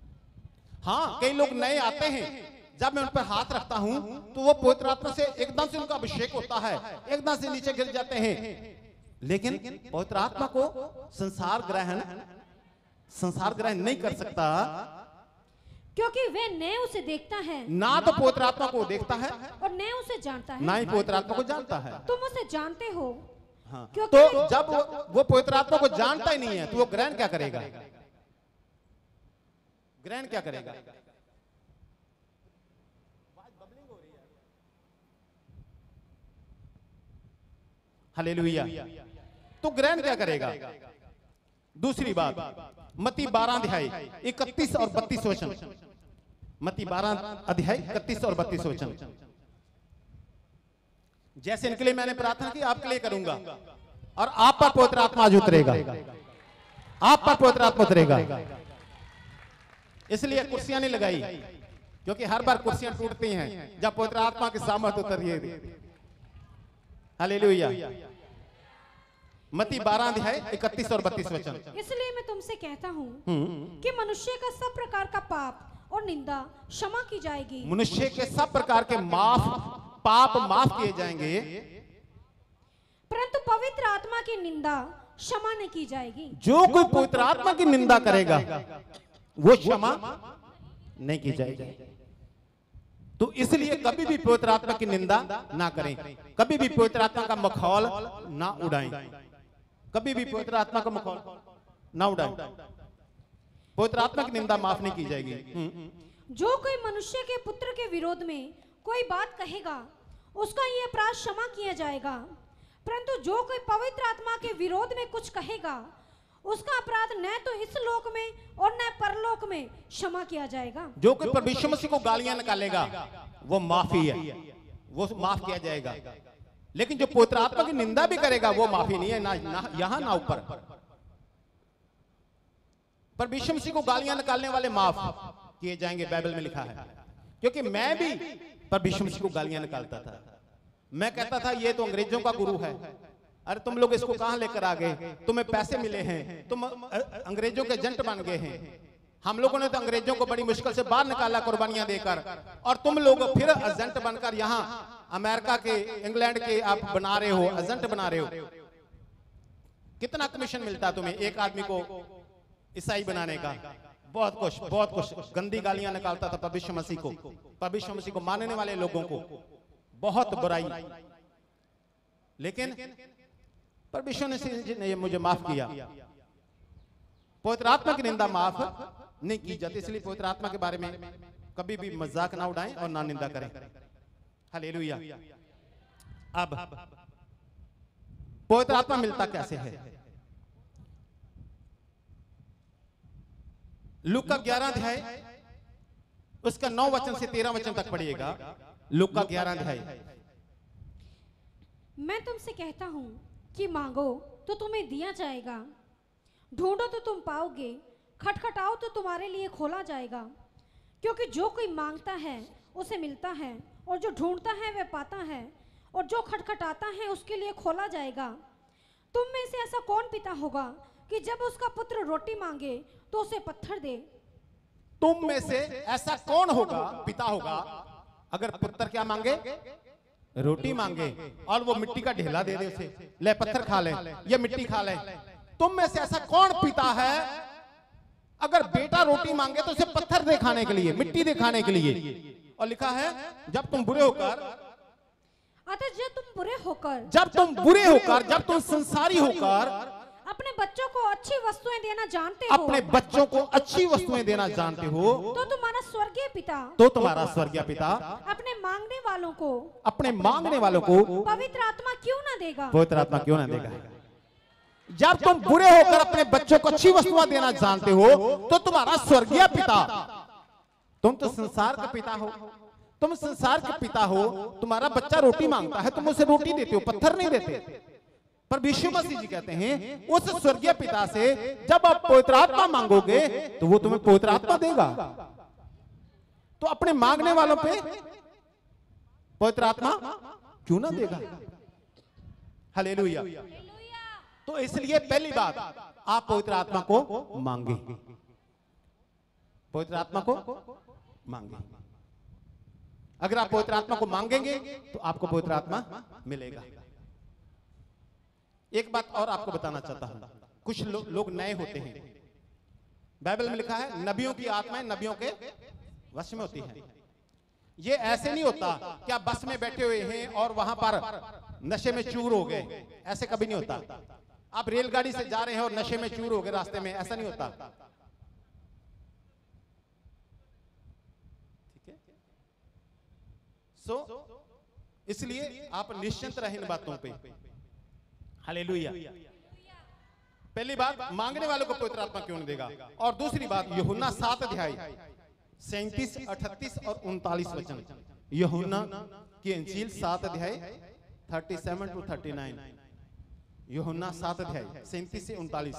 हाँ, कई लोग नए आते हैं, जब मैं उन पर हाथ रखता हूं तो वो पवित्र आत्मा से एकदम से उनका अभिषेक होता है, एकदम से नीचे गिर जाते हैं। लेकिन पवित्र आत्मा को संसार ग्रहण, संसार ग्रहण नहीं कर सकता, क्योंकि वे न उसे देखता है, ना तो पवित्र आत्मा को देखता है और न उसे जानता है, ना ही पवित्र आत्मा को जानता है। तुम उसे जानते हो। हाँ, क्योंकि तो जब वो, वो पवित्र आत्मा को जानता ही नहीं है तो वो ग्रहण क्या करेगा? ग्रहण क्या करेगा? हालेलुया। तो ग्रहण क्या करेगा? दूसरी बात, मत्ती बारह अध्याय इकतीस और बत्तीस वचन, मत्ती बारह अध्याय इकतीस और बत्तीस वचन। जैसे इनके लिए मैंने प्रार्थना की, आपके लिए करूंगा, और आप पर पवित्र आत्मा आज उतरेगा, आप पर पवित्र आत्मा उतरेगा। इसलिए कुर्सियां नहीं लगाई, क्योंकि हर बार कुर्सियां टूटती हैं जब पवित्र आत्मा की सामर्थ उतरिए। हालेलुया। मत्ती बारह अध्याय इकतीस और बत्तीस वचन। इसलिए मैं तुमसे कहता हूँ कि मनुष्य का सब प्रकार का पाप और निंदा क्षमा की जाएगी, मनुष्य के सब प्रकार के माफ पाप माफ किए जाएंगे, परंतु पवित्र आत्मा की निंदा क्षमा नहीं की जाएगी। जो कोई पवित्र आत्मा की निंदा करेगा वो क्षमा नहीं की जाएगी। तो इसलिए कभी भी पवित्र आत्मा की निंदा ना करें, कभी भी पवित्र आत्मा का मखौल ना उड़ाएं, कभी भी पवित्र आत्मा का मखौल ना उड़ाएं। पवित्र आत्मा की निंदा माफ नहीं की जाएगी। जो कोई मनुष्य के पुत्र के विरोध में कोई बात कहेगा उसका ये अपराध क्षमा किया जाएगा, परंतु जो कोई पवित्र आत्मा के विरोध में कुछ कहेगा उसका अपराध न तो इस लोक में और न परलोक में क्षमा किया जाएगा। जो कोई परमेश्वर मसीह को गालियां निकालेगा वो माफी है, वो माफ किया जाएगा, लेकिन जो पवित्र आत्मा की निंदा भी करेगा वो माफी नहीं है, ना, ना यहां ना ऊपर। परमेश्वर मसीह को गालियां निकालने वाले माफ किए जाएंगे, बाइबल में लिखा है। क्योंकि मैं भी परमेश्वर मसीह को गालियां निकालता था, मैं कहता था ये तो अंग्रेजों का गुरु है, अरे तुम लोग इसको कहां लेकर आ गए, तुम्हें पैसे मिले हैं, तुम अंग्रेजों के एजेंट बन गए हैं, हम लोगों ने तो अंग्रेजों को बड़ी मुश्किल से बाहर निकाला कुर्बानियां देकर, और तुम लोग फिर एजेंट बनकर यहां अमेरिका के इंग्लैंड के आप बना रहे हो, एजेंट बना रहे हो। कितना कमीशन मिलता तुम्हें एक आदमी को ईसाई बनाने का? बहुत कुछ बहुत कुछ। गंदी गालियां निकालता था परमेश्वर मसीह को, परमेश्वर मसीह को मानने वाले लोगों को, बहुत बुराई। लेकिन परमेश्वर ने मुझे माफ किया। पवित्र आत्मा की निंदा माफ नहीं की जाती, इसलिए पवित्र आत्मा के बारे में कभी भी मजाक ना उड़ाएं और ना निंदा करें। हालेलुया। अब पवित्र आत्मा मिलता कैसे है? लूका ग्यारह अध्याय उसका नौ वचन से तेरह वचन तक पढ़िएगा। लूका ग्यारह अध्याय। मैं तुमसे कहता हूं कि मांगो तो तुम्हें दिया जाएगा, ढूंढो तो तुम पाओगे, खटखटाओ तो तुम्हारे लिए खोला जाएगा। क्योंकि जो कोई मांगता है उसे मिलता है, और जो ढूंढता है वह पाता है, और जो खटखटाता है उसके लिए खोला जाएगा। तुम में से ऐसा कौन पिता होगा कि जब उसका पुत्र रोटी मांगे तो उसे पत्थर दे? तुम में से ऐसा कौन होगा, पिता होगा, अगर पुत्र क्या मांगे? रोटी मांगे, और वो मिट्टी का ढेला दे दे उसे, ले पत्थर खा ले, ये मिट्टी खा ले। तुम में से ऐसा कौन पिता है अगर बेटा रोटी मांगे तो उसे पत्थर दे खाने के लिए, मिट्टी दे खाने के लिए? और लिखा है जब तुम बुरे होकर, अतः जब तुम बुरे होकर जब तुम बुरे होकर जब तुम संसारी होकर अपने बच्चों को अच्छी वस्तुएं देना जानते हो, अपने बच्चों को अच्छी वस्तुएं देना जानते हो, तो तुम्हारा स्वर्गीय पिता तो तुम्हारा स्वर्गीय पिता अपने मांगने वालों को अपने मांगने वालों को पवित्र आत्मा क्यों ना देगा? पवित्र आत्मा क्यों ना देगा? जब तुम बुरे होकर अपने बच्चों को अच्छी वस्तुएं देना जानते हो, तो तुम्हारा स्वर्गीय पिता, तुम तो संसार का पिता हो, तुम संसार के पिता हो, तुम्हारा बच्चा रोटी मांगता है, तुम उसे रोटी देते हो, पत्थर नहीं देते। पर यीशु मसीह जी कहते हैं उस स्वर्गीय पिता से जब आप पवित्र आत्मा मांगोगे तो वो तुम्हें पवित्र आत्मा देगा। तो अपने मांगने वालों पे पवित्र आत्मा क्यों ना देगा? हालेलुया। तो इसलिए पहली बात, आप पवित्र आत्मा को मांगे, पवित्र आत्मा को मांगे। अगर आप पवित्र आत्मा को मांगेंगे तो आपको पवित्र आत्मा मिलेगा। एक बात और आपको बताना चाहता हूं, कुछ लो, लोग नए होते हैं। बाइबल में लिखा है नबियों की आत्माएं नबियों के वश में होती हैं। ये ऐसे नहीं होता कि आप बस में बैठे हुए हैं और वहां पर नशे में चूर हो गए, ऐसे कभी नहीं होता। आप रेलगाड़ी से जा रहे हैं और नशे में चूर हो गए रास्ते में, ऐसा नहीं होता। ठीक है? सो इसलिए आप निश्चिंत रहें इन बातों पे। हालेलुया। पहली बात, मांगने वालों को पवित्र आत्मा क्यों नहीं देगा? और दूसरी बात, यूहन्ना सात अध्याय सैंतीस अठतीस और उनतालीस वचन। यूहन्ना की इंजील सात अध्याय सैंतीस टू उनतालीस। यूहन्ना सात अध्याय सैंतीस से उनतालीस।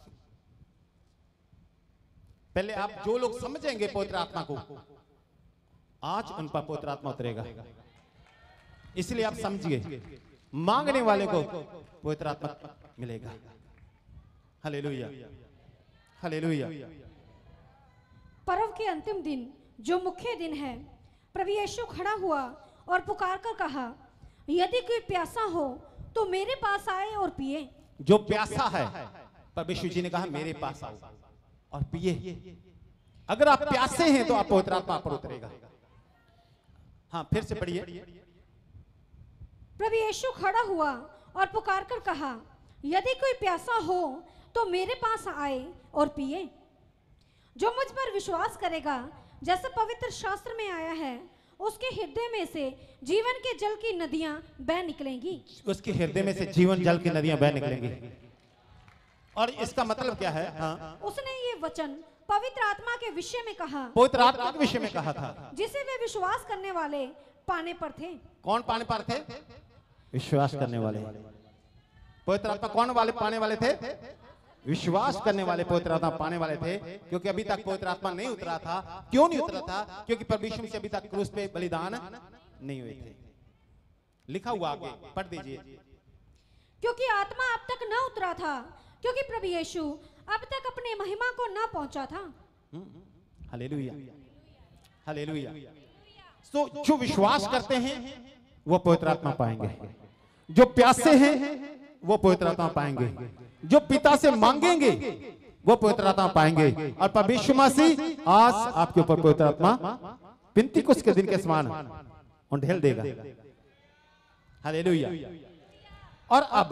पहले आप जो लोग समझेंगे पवित्र आत्मा को, आज उन पर पवित्र आत्मा उतरेगा। इसलिए आप समझिए, मांगने वाले को पवित्र आत्मा मिलेगा। Hallelujah, hallelujah. पर्व के अंतिम दिन जो मुख्य दिन है, प्रभु यीशु खड़ा हुआ और पुकार कर कहा, यदि कोई प्यासा हो तो मेरे पास आए और पिए। जो प्यासा है, प्रभु यीशु जी ने कहा मेरे पास आओ और पिए। अगर आप प्यासे हैं तो आप पवित्र आत्मा पर उतरेगा। हाँ, फिर से पढ़िए। प्रभु यीशु खड़ा हुआ और पुकार कर कहा, यदि कोई प्यासा हो तो मेरे पास आए और पिए। जो मुझ पर विश्वास करेगा, जैसे पवित्र शास्त्र में आया है, उसके हृदय में से जीवन के जल की नदियां बह निकलेंगी। उसके हृदय में से जीवन जल की नदियां बह निकलेंगी। और इसका मतलब क्या है? हाँ, उसने ये वचन पवित्र आत्मा के विषय में कहा, पवित्र आत्मा के विषय में कहा था, जिसे वे विश्वास करने वाले पाने पर थे। कौन पाने पर थे? विश्वास करने वाले। पवित्र आत्मा कौन वाले पाने वाले थे? विश्वास करने वाले पवित्र आत्मा पाने वाले थे। क्योंकि अभी तक पवित्र आत्मा नहीं उतरा था। क्यों नहीं उतरा था? क्योंकि प्रभु यीशु से अभी तक क्रूस पे बलिदान नहीं हुए थे। लिखा हुआ आगे पढ़ दीजिए। क्योंकि आत्मा अब तक न उतरा था, क्योंकि प्रभु यीशु अब तक अपने महिमा को न पहुंचा था। Hallelujah, hallelujah. तो जो विश्वास करते हैं वो पवित्र आत्मा पाएंगे। जो प्यासे हैं वो पवित्र आत्मा पाएंगे। जो पिता से मांगेंगे वो पवित्र आत्मा पाएंगे। और प्रभु यीशु मसीह आज आपके ऊपर पवित्र आत्मा पिन्तेकुस्त के दिन के समान उंडेल देगा। हालेलुया। और अब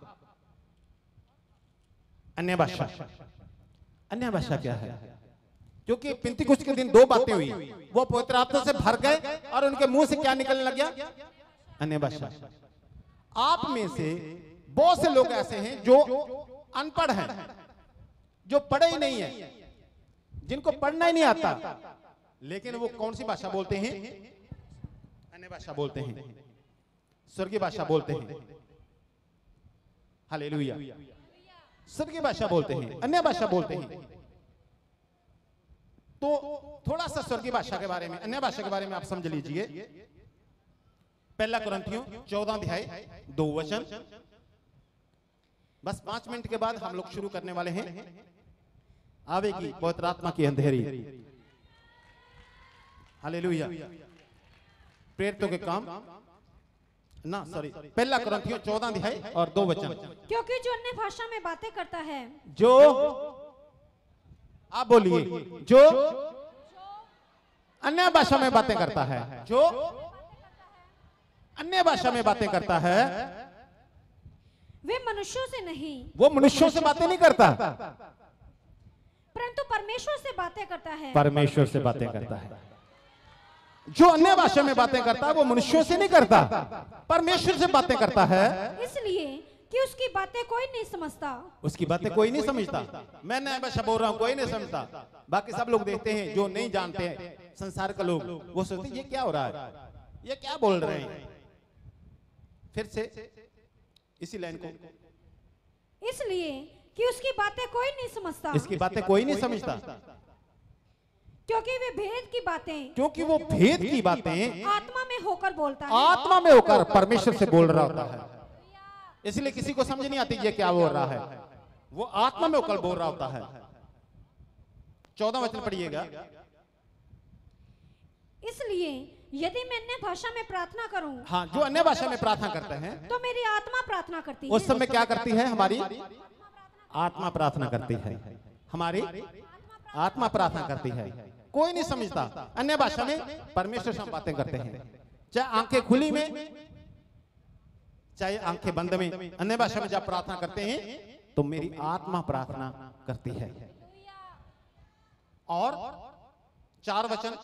अन्य भाषा। अन्य भाषा क्या है? क्योंकि पिन्तेकुस्त के दिन दो बातें हुई। वो पवित्र आत्मा से भर गए और उनके मुंह से क्या निकलने लग गया? अन्य भाषा। आप में से बहुत से लोग ऐसे हैं जो अनपढ़ हैं, जो पढ़े ही नहीं है, जिनको पढ़ना ही नहीं आता, लेकिन वो कौन सी भाषा बोलते हैं? अन्य भाषा बोलते हैं, स्वर्गीय भाषा बोलते हैं। हालेलुया। स्वर्गीय भाषा बोलते हैं, अन्य भाषा बोलते हैं। तो थोड़ा सा स्वर्गीय भाषा के बारे में, अन्य भाषा के बारे में आप समझ लीजिए। पहला कुरिन्थियों चौदह अध्याय दो वचन। बस पांच मिनट के बाद हम लोग शुरू करने वाले हैं। आवेगी पवित्र आत्मा की अंधेरी। हालेलुया। प्रेरितों के काम ना सॉरी पहला कुरिन्थियों चौदह अध्याय और दो वचन। क्योंकि जो अन्य भाषा में बातें करता है, जो आप बोलिए, जो अन्य भाषा में बातें करता है, जो अन्य भाषा में बातें करता है, वे मनुष्यों से नहीं, वो मनुष्यों से बातें नहीं करता, परंतु परमेश्वर से बातें करता है। परमेश्वर से बातें करता है। जो अन्य भाषा में बातें करता है वो मनुष्यों से नहीं करता, परमेश्वर से बातें करता है। इसलिए कि उसकी बातें कोई नहीं समझता। उसकी बातें कोई नहीं समझता। मैं नया भाषा बोल रहा हूँ, कोई नहीं समझता। बाकी सब लोग देखते हैं, जो नहीं जानते हैं संसार का लोग, वो सोचते हैं ये क्या हो रहा है, ये क्या बोल रहे हैं। फिर से इसी लाइन को, इसलिए कि उसकी बातें कोई नहीं समझता, इसकी बातें कोई नहीं समझता, क्योंकि वे भेद की बातें, क्योंकि वो भेद की बातें आत्मा में होकर बोलता है, आत्मा में होकर परमेश्वर से बोल रहा होता है। इसलिए किसी को समझ नहीं आती ये क्या बोल रहा है, वो आत्मा में होकर बोल रहा होता है। चौदह वचन पढ़िएगा। इसलिए यदि मैं अन्य भाषा में प्रार्थना करूं, हाँ, जो अन्य भाषा में प्रार्थना करते हैं तो मेरी आत्मा प्रार्थना करती है। उस समय क्या करती है? हमारी आत्मा प्रार्थना करती है। हमारी आत्मा प्रार्थना करती है। कोई नहीं समझता। अन्य भाषा में परमेश्वर से हम बातें करते हैं, चाहे आंखें खुली में, चाहे आंखें बंद में। अन्य भाषा में जब प्रार्थना करते हैं तो मेरी आत्मा प्रार्थना करती है। और चार वचन,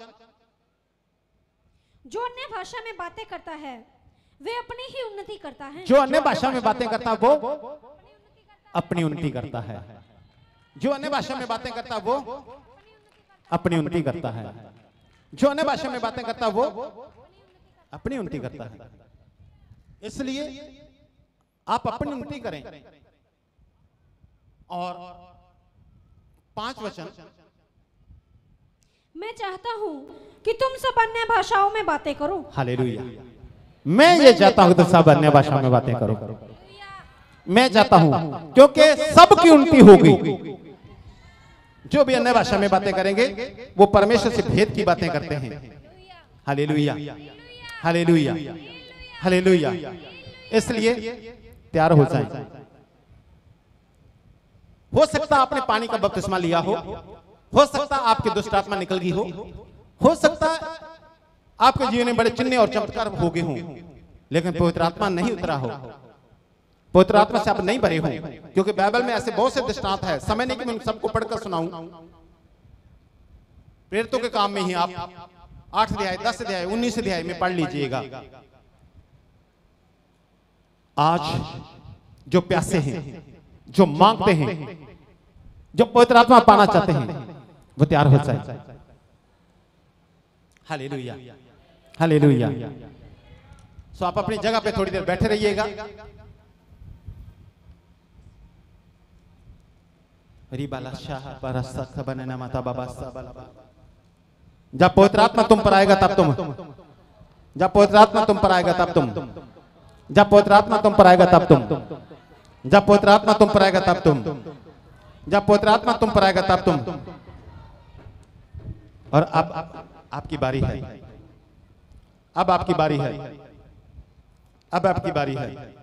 जो अन्य भाषा में बातें करता है वे अपनी ही उन्नति करता है। जो अन्य भाषा में बातें करता है वो अपनी उन्नति करता है। जो अन्य भाषा में बातें करता है वो अपनी उन्नति करता है। जो अन्य भाषा में बातें करता है वो अपनी उन्नति करता है। इसलिए आप अपनी उन्नति करें। और पांच वचन, मैं चाहता हूं कि तुम सब अन्य भाषाओं में बातें करो। हालेलुया। मैं ये चाहता हूं कि तुम सब अन्य भाषा में बातें करो। मैं चाहता हूं, क्योंकि सबकी उन्नति होगी। जो भी अन्य भाषा में बातें करेंगे वो परमेश्वर से भेद की बातें करते हैं। Hallelujah, hallelujah, hallelujah. इसलिए तैयार हो जाए। हो सकता आपने पानी का बपतिस्मा लिया हो हो सकता आपकी दुष्ट आत्मा निकल गई हो हो सकता आपके जीवन में बड़े चिन्ह और चमत्कार हो गए हों, लेकिन पवित्र आत्मा नहीं उतरा हो, पवित्र आत्मा से आप नहीं भरे हो। क्योंकि बाइबल में ऐसे बहुत से दृष्टांत है, समय नहीं कि मैं सबको पढ़कर सुनाऊं। प्रेरितों के काम में ही आप आठ अध्याय, दस अध्याय, उन्नीस अध्याय में पढ़ लीजिएगा। आज जो प्यासे हैं, जो मांगते हैं, जो पवित्र आत्मा पाना चाहते हैं, वो तैयार हो जाए। Hallelujah, hallelujah. सो आप अपनी जगह पे थोड़ी देर बैठे रहिएगा। जब पवित्र आत्मा तुम पर आएगा तब तुम जब पवित्र आत्मा तुम पर आएगा तब तुम जब पवित्र आत्मा तुम पर आएगा तब तुम जब पवित्र आत्मा तुम पर आएगा तब तुम जब पवित्र आत्मा तुम पर आएगा तब तुम और अब आपकी बारी है, अब आपकी बारी है, अब आपकी बारी है।